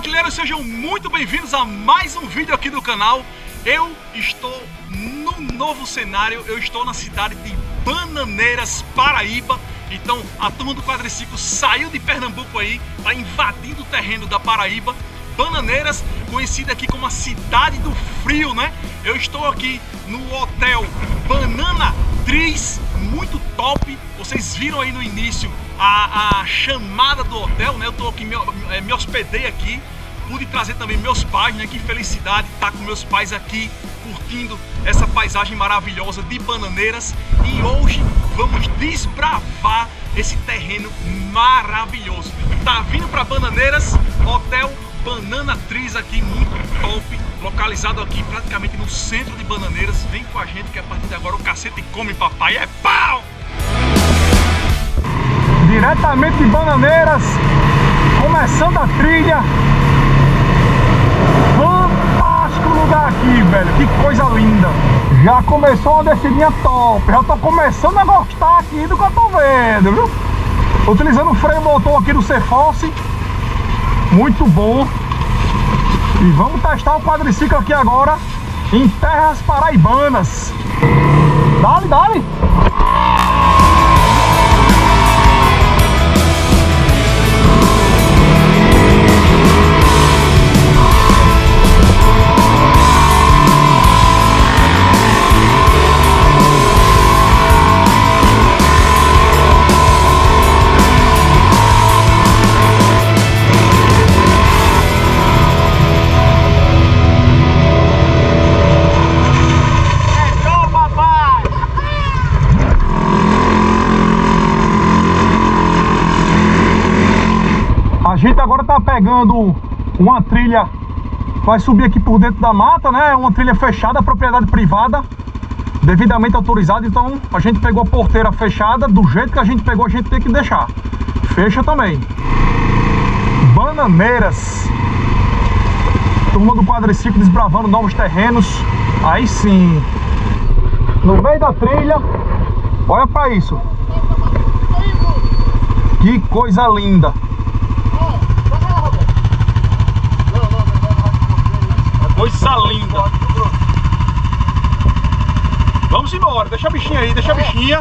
Traquileiros, sejam muito bem-vindos a mais um vídeo aqui do canal. Eu estou no novo cenário, eu estou na cidade de Bananeiras, Paraíba. Então a turma do quadriciclo saiu de Pernambuco aí, tá invadindo o terreno da Paraíba. Bananeiras, conhecida aqui como a cidade do frio, né? Eu estou aqui no hotel Banana Trees, muito top. Vocês viram aí no início a chamada do hotel, né? Eu tô aqui, me hospedei aqui, pude trazer também meus pais, né? Que felicidade estar com meus pais aqui, curtindo essa paisagem maravilhosa de Bananeiras. E hoje vamos desbravar esse terreno maravilhoso. Tá vindo para Bananeiras, hotel Banana Trees aqui, muito top, localizado aqui praticamente no centro de Bananeiras. Vem com a gente que a partir de agora o cacete come, papai, é pau! Diretamente de Bananeiras, começando a trilha. Fantástico lugar aqui, velho, que coisa linda. Já começou uma descidinha top, já tô começando a gostar aqui do que eu tô vendo, viu? Utilizando o freio motor aqui do C-Force, muito bom. E vamos testar o quadriciclo aqui agora em terras paraibanas. Dale, dale! A gente agora tá pegando uma trilha, vai subir aqui por dentro da mata, né? Uma trilha fechada, propriedade privada, devidamente autorizada. Então a gente pegou a porteira fechada, do jeito que a gente pegou a gente tem que deixar. Fecha também. Bananeiras, turma do quadriciclo desbravando novos terrenos. Aí sim, no meio da trilha, olha pra isso. Que coisa linda. Coisa linda. Vamos embora, deixa a bichinha aí, deixa a bichinha.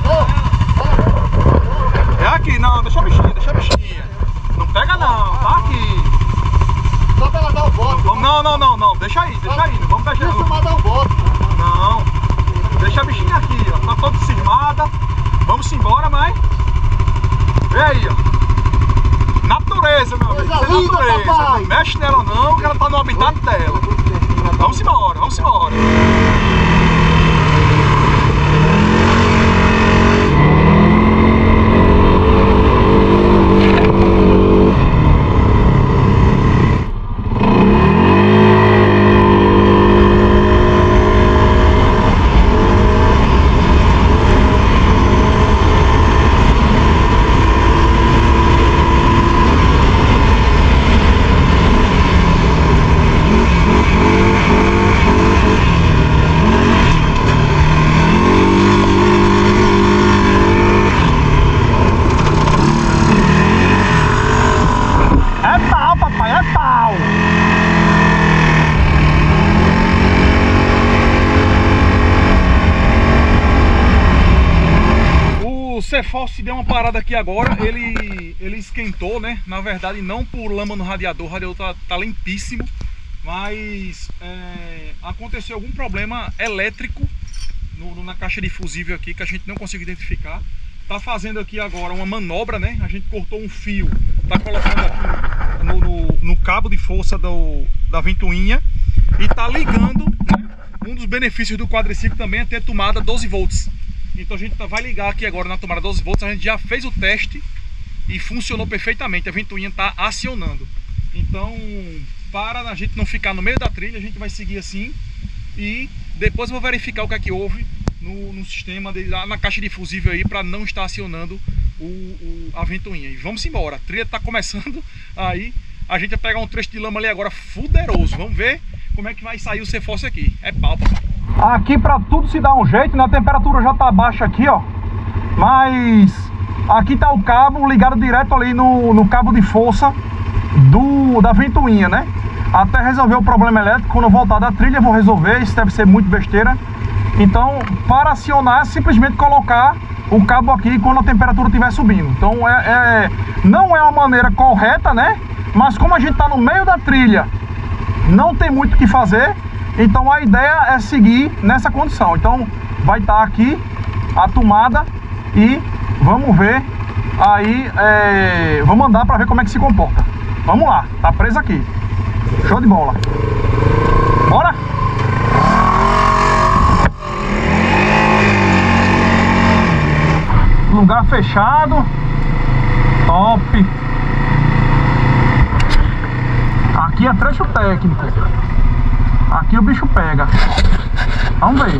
É aqui, não, deixa a bichinha, deixa a bichinha. Não pega não, tá aqui. Só pra ela dar o bote. Não, deixa aí, não vamos pegar não. Dar o bote. Não, deixa a bichinha aqui, ó, tá toda cismada. Vamos embora, mãe. Vê aí, ó. Natureza, meu amigo, isso é natureza. Não mexe nela não, que ela tá no habitat dela. Vamos embora, vamos embora. O C-Force deu uma parada aqui agora, ele esquentou, né? Na verdade não por lama no radiador, o radiador tá limpíssimo, mas aconteceu algum problema elétrico na caixa de fusível aqui que a gente não conseguiu identificar. Tá fazendo aqui agora uma manobra, né? A gente cortou um fio, tá colocando aqui no cabo de força da ventoinha e tá ligando, né? Um dos benefícios do quadriciclo também é ter tomada 12 volts. Então a gente vai ligar aqui agora na tomada 12 volts. A gente já fez o teste e funcionou perfeitamente. A ventoinha está acionando. Então, para a gente não ficar no meio da trilha, a gente vai seguir assim. E depois eu vou verificar o que é que houve no sistema, na caixa de fusível aí, para não estar acionando a ventoinha. E vamos embora. A trilha está começando aí. A gente vai pegar um trecho de lama ali agora fuderoso. Vamos ver como é que vai sair o C-Force aqui. É pau, papai. Aqui pra tudo se dá um jeito, né? A temperatura já tá baixa aqui, ó. Mas aqui tá o cabo ligado direto ali no cabo de força da ventoinha, né? Até resolver o problema elétrico. Quando eu voltar da trilha eu vou resolver. Isso deve ser muito besteira. Então, para acionar é simplesmente colocar o cabo aqui quando a temperatura estiver subindo. Então não é uma maneira correta, né? Mas como a gente está no meio da trilha, não tem muito o que fazer. Então a ideia é seguir nessa condição. Então vai estar aqui a tomada e vamos ver aí, vamos andar para ver como é que se comporta. Vamos lá, tá preso aqui. Show de bola. Bora? Lugar fechado. Top. Aqui é trecho técnico. Aqui o bicho pega. Vamos ver.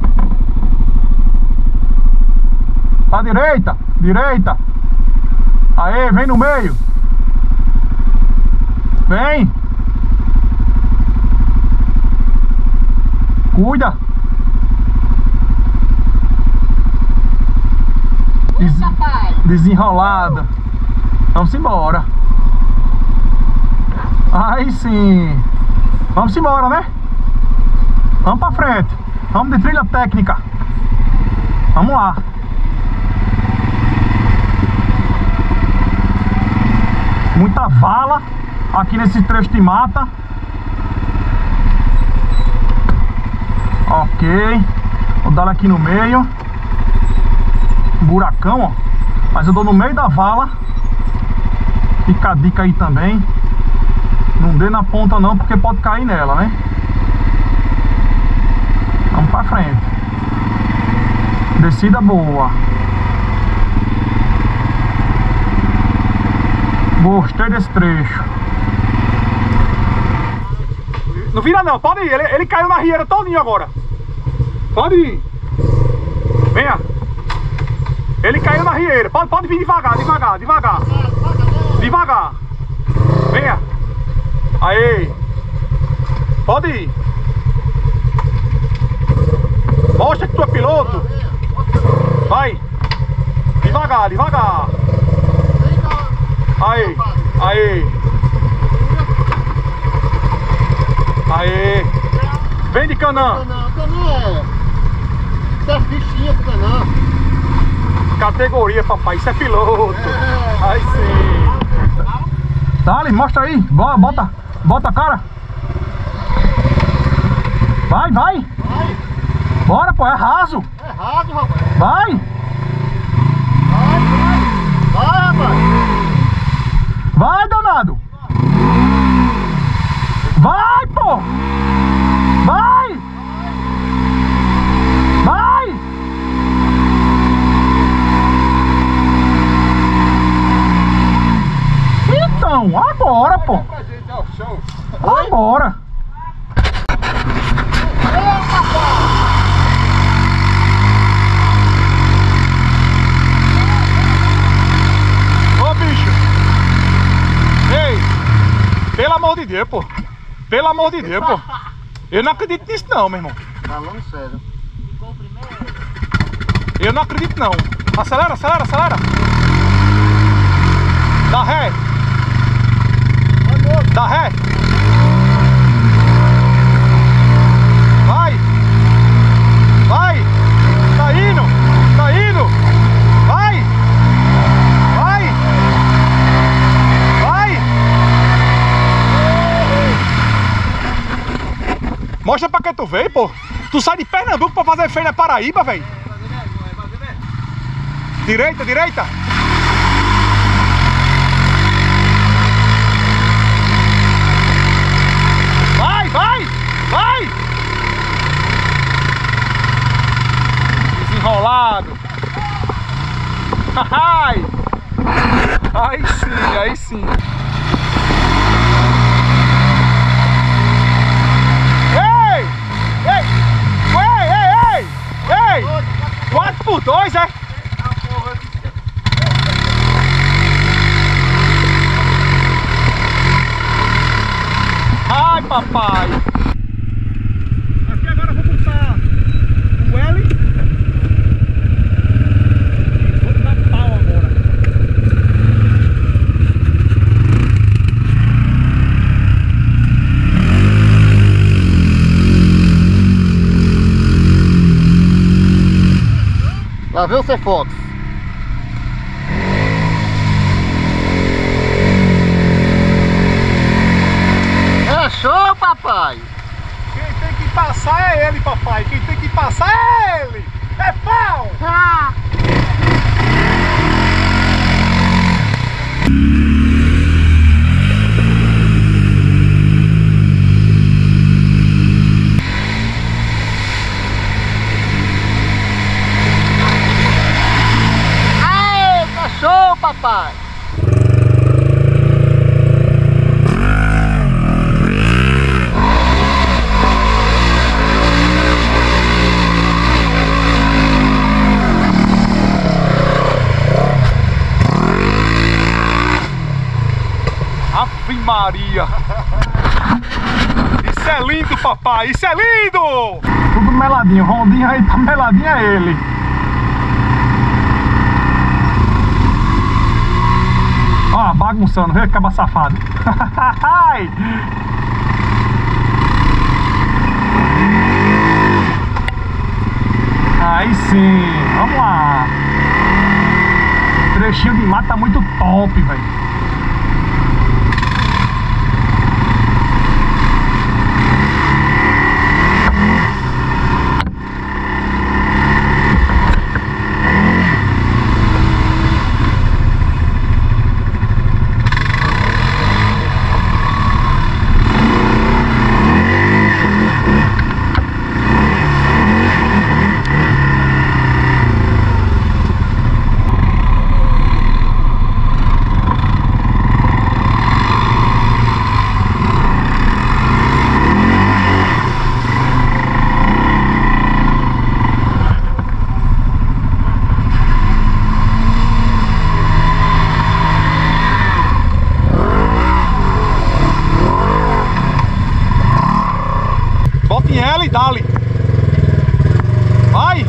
Pra direita. Direita. Aê, vem no meio. Vem. Cuida. Desenrolada. Vamos embora. Aí sim. Vamos embora, né? Vamos pra frente. Vamos de trilha técnica. Vamos lá. Muita vala aqui nesse trecho de mata. Ok. Vou dar aqui no meio. Buracão, ó. Mas eu dou no meio da vala. Fica a dica aí também. Não dê na ponta não, porque pode cair nela, né? Vamos pra frente. Descida boa. Gostei desse trecho. Não vira não, pode ir. Ele caiu na rieira todinho agora. Pode ir. Venha. Ele caiu na rieira. Pode vir devagar, devagar, devagar. Devagar. Venha. Aí. Pode ir. Mostra que tu é piloto. Vai. Devagar, devagar. Aí. Aí. Aí. Vem de Canã. Canã. Isso é fichinha pro Canã. Categoria, papai. Isso é piloto. Aí sim. Dale, mostra aí. Bota a cara. Vai, vai. Bora, pô. É raso. É raso, rapaz. Vai. Vai, rapaz. Vai, danado. Vai, pô. Vai. Vai. Então, agora, pô. Agora. Ô, bicho. Ei, pelo amor de Deus, pô. Pelo amor de Deus, pô. Eu não acredito nisso não, meu irmão. Falando sério. Eu não acredito não. Acelera, acelera, acelera. Dá ré. Dá ré. Vai. Vai. Tá indo. Tá indo. Vai. Vai. Vai. Mostra pra que tu veio, pô. Tu sai de Pernambuco pra fazer feira na Paraíba, velho. Direita, direita. Vai, vai, vai. Desenrolado. Ai. Aí sim, aí sim. Ei! Ei! Ei, ei, ei! Ei! 4x2, é? Ai, papai! Aqui agora eu vou botar o L. Vou dar pau agora. viu, Cefox? É show, papai! Quem tem que passar é ele, papai. Quem tem que passar é ele. É pau! Ah. Aê, tá show, papai! Ave Maria! Isso é lindo, papai! Isso é lindo! Tudo meladinho, Rondinho aí tá meladinho é ele. Ó, bagunçando, vê que caba safado. Aí sim, vamos lá. Trechinho de mato tá muito top, velho. Bota em ela e dá-lhe. Vai!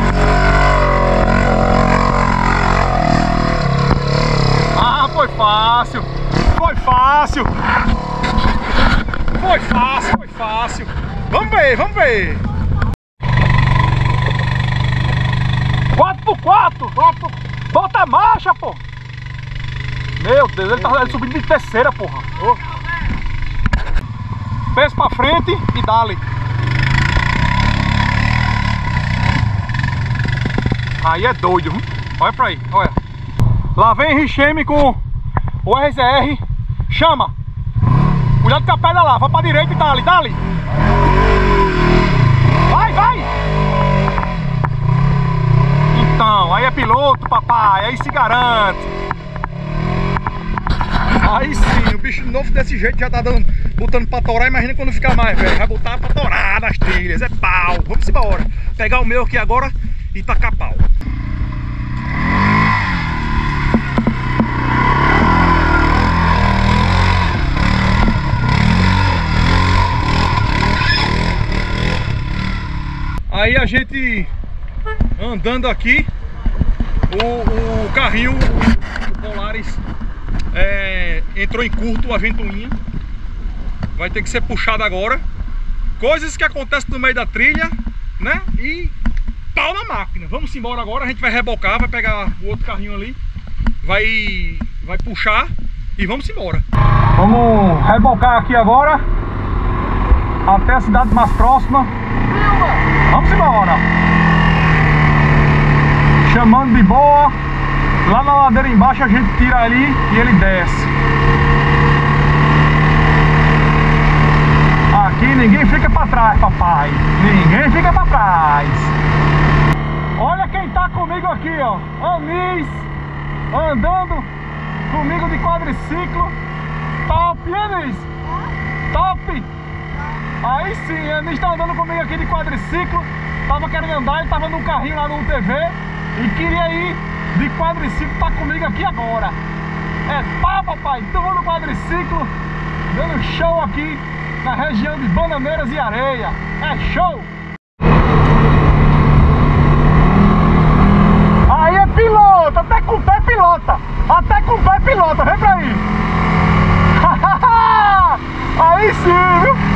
Ah, foi fácil! Foi fácil! Foi fácil, foi fácil! Vamos ver, vamos ver! 4x4! Bota a marcha, pô! Meu Deus, ele tá subindo de terceira, porra! Oh. Peso pra frente e dá-lhe! Aí é doido, viu? Olha pra aí, olha. Lá vem Richeme com o RZR. Chama! Cuidado com a pedra lá, vai pra direita e dá-lhe, dá-lhe! Vai, vai! Então, aí é piloto, papai, aí se garante. Aí sim, o bicho novo desse jeito já tá dando, botando pra torar, imagina quando ficar mais velho. Vai botar pra torar nas trilhas, é pau. Vamos embora. Pegar o meu aqui agora e tacar pau. Aí a gente andando aqui, o carrinho, o Polaris entrou em curto, a ventoinha. Vai ter que ser puxado agora. Coisas que acontecem no meio da trilha, né? E pau na máquina. Vamos embora agora, a gente vai rebocar, vai pegar o outro carrinho ali, vai puxar e vamos embora. Vamos rebocar aqui agora até a cidade mais próxima. Vamos embora. Chamando de boa. Lá na ladeira embaixo a gente tira ali e ele desce. Aqui ninguém fica pra trás, papai. Ninguém fica pra trás. Olha quem tá comigo aqui, ó. Anis, andando comigo de quadriciclo. Top, Anis? Top. Aí sim, Anis tá andando comigo aqui de quadriciclo. Tava querendo andar, ele tava no carrinho lá no UTV e queria ir de quadriciclo, tá comigo aqui agora. É pá, papai, então vou no quadriciclo, dando show aqui na região de Bananeiras e Areia. É show! Aí é piloto, até com o pé pilota. Até com o pé pilota, vem pra aí. Aí sim, viu?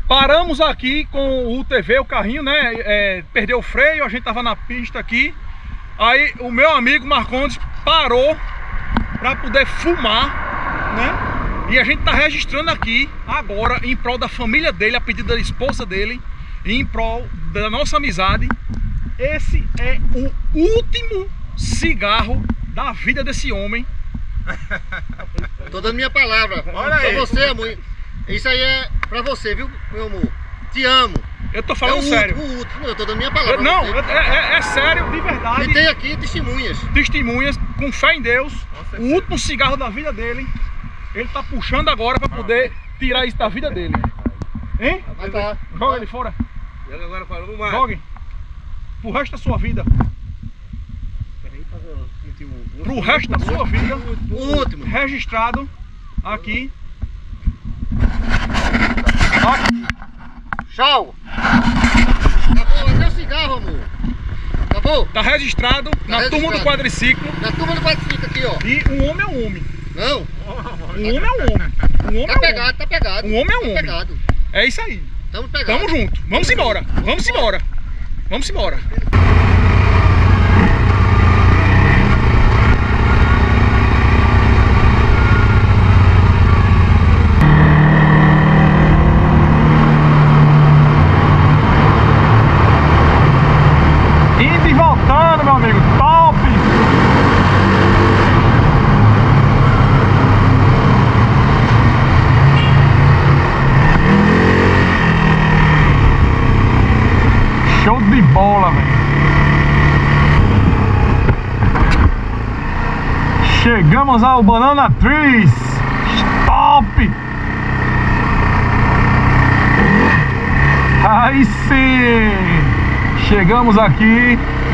Paramos aqui com o UTV, o carrinho, né? Perdeu o freio, a gente tava na pista aqui. Aí o meu amigo Marcondes parou para poder fumar, né? E a gente tá registrando aqui agora em prol da família dele, a pedido da esposa dele, e em prol da nossa amizade. Esse é o último cigarro da vida desse homem. Tô dando minha palavra. Olha aí. Pra você, amor. Isso aí é pra você, viu, meu amor? Te amo. Eu tô falando sério. O último, eu tô dando minha palavra. Não, você. é sério, de verdade. E tem aqui testemunhas. Testemunhas, com fé em Deus. O último cigarro da vida dele. Ele tá puxando agora pra poder tirar isso da vida dele. Hein? Vai tá. Joga ele fora. Ele agora falou mais. Jogue. Pro resto da sua vida. Pro resto da sua vida. O último. Registrado aqui. Tchau. Acabou, até o cigarro, amor. Acabou? Tá registrado na turma do quadriciclo. Na turma do quadriciclo aqui, ó. E um homem é um homem. Não. Um homem é um homem. Um homem Tá é um pegado, homem. tá pegado. Um homem é um tá homem. pegado. É isso aí. Tamo pegado. Tamo junto. Vamos embora. Vamos embora. Vamos embora. Indo e voltando, meu amigo. Top! Show de bola, velho. Chegamos ao Banana Trees. Top! Aí sim! Chegamos aqui.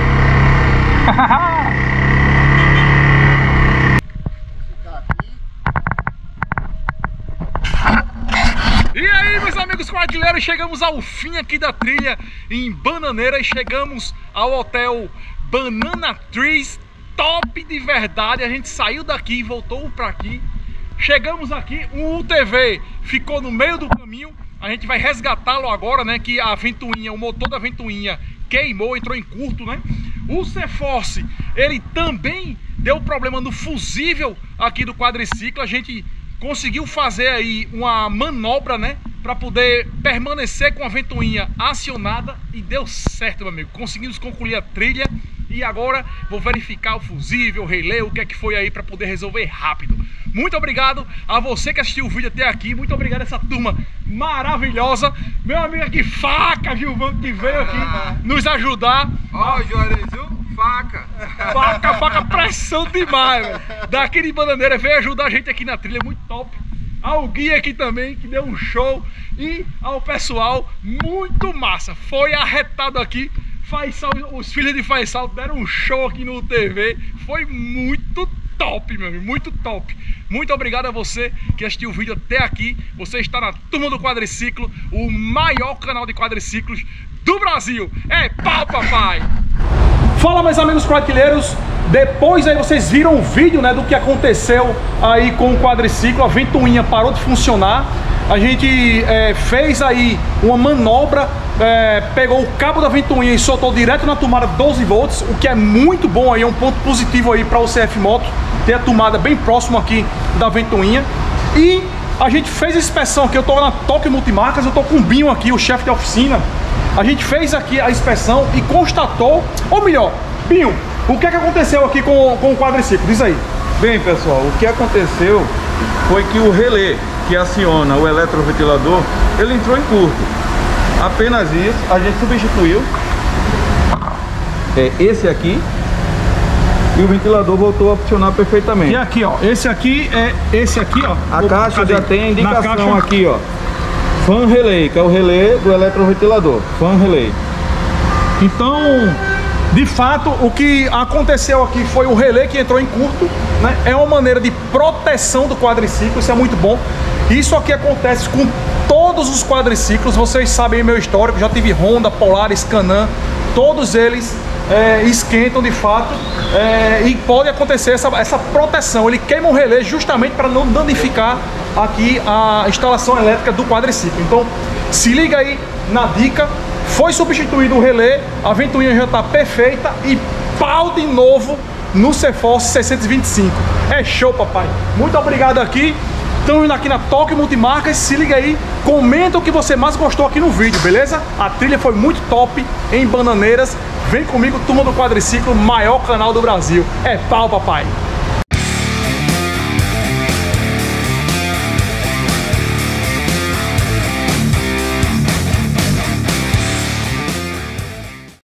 E aí, meus amigos quadrilheiros, chegamos ao fim aqui da trilha em Bananeira e chegamos ao hotel Banana Trees. Top de verdade, a gente saiu daqui e voltou pra aqui. Chegamos aqui, o UTV ficou no meio do caminho. A gente vai resgatá-lo agora, né? Que a ventoinha, o motor da ventoinha queimou, entrou em curto, né? O C-Force, ele também deu problema no fusível aqui do quadriciclo. A gente conseguiu fazer aí uma manobra, né? Para poder permanecer com a ventoinha acionada e deu certo, meu amigo. Conseguimos concluir a trilha e agora vou verificar o fusível, o relé, o que é que foi aí para poder resolver rápido. Muito obrigado a você que assistiu o vídeo até aqui. Muito obrigado a essa turma maravilhosa. Meu amigo aqui, Faca Gilvan, que veio aqui nos ajudar. Ó, Juarez, viu? Faca. Faca, pressão demais, velho. Daqui de Bananeira, veio ajudar a gente aqui na trilha, muito top. Ao guia aqui também, que deu um show. E ao pessoal, muito massa. Foi arretado aqui. Faisal, os filhos de Faisal deram um show aqui no TV. Foi muito top, meu amigo, muito top. Muito obrigado a você que assistiu o vídeo até aqui. Você está na Turma do Quadriciclo, o maior canal de quadriciclos do Brasil. É pau, papai! Fala, meus amigos quadrilheiros. Depois aí vocês viram o vídeo, né, do que aconteceu aí com o quadriciclo. A ventoinha parou de funcionar. A gente fez aí uma manobra, pegou o cabo da ventoinha e soltou direto na tomada 12 volts, o que é muito bom aí, é um ponto positivo aí para o CF Moto, ter a tomada bem próximo aqui da ventoinha. E a gente fez a inspeção aqui, eu tô na Tóquio Multimarcas, eu tô com o Binho aqui, o chefe de oficina. A gente fez aqui a inspeção e constatou, ou melhor, Binho, o que é que aconteceu aqui com o quadriciclo? Diz aí. Bem, pessoal, o que aconteceu foi que o relé que aciona o eletroventilador, ele entrou em curto. Apenas isso, a gente substituiu esse aqui e o ventilador voltou a funcionar perfeitamente. E aqui, ó, esse aqui, ó. A caixa cadê? já tem a indicação caixa aqui, ó. Fan relay, que é o relé do eletroventilador. Fan relay. Então, de fato, o que aconteceu aqui foi o relé que entrou em curto, né? É uma maneira de proteção do quadriciclo, isso é muito bom. Isso aqui acontece com todos os quadriciclos, vocês sabem meu histórico, já tive Honda, Polaris, Can-Am, todos eles esquentam de fato e pode acontecer essa proteção. Ele queima o relé justamente para não danificar aqui a instalação elétrica do quadriciclo. Então se liga aí na dica. Foi substituído o relé, a ventoinha já está perfeita e pau de novo no CForce 625. É show, papai. Muito obrigado aqui. Estamos indo aqui na Tóquio Multimarcas. Se liga aí, comenta o que você mais gostou aqui no vídeo, beleza? A trilha foi muito top em Bananeiras. Vem comigo, turma do quadriciclo, maior canal do Brasil. É pau, papai.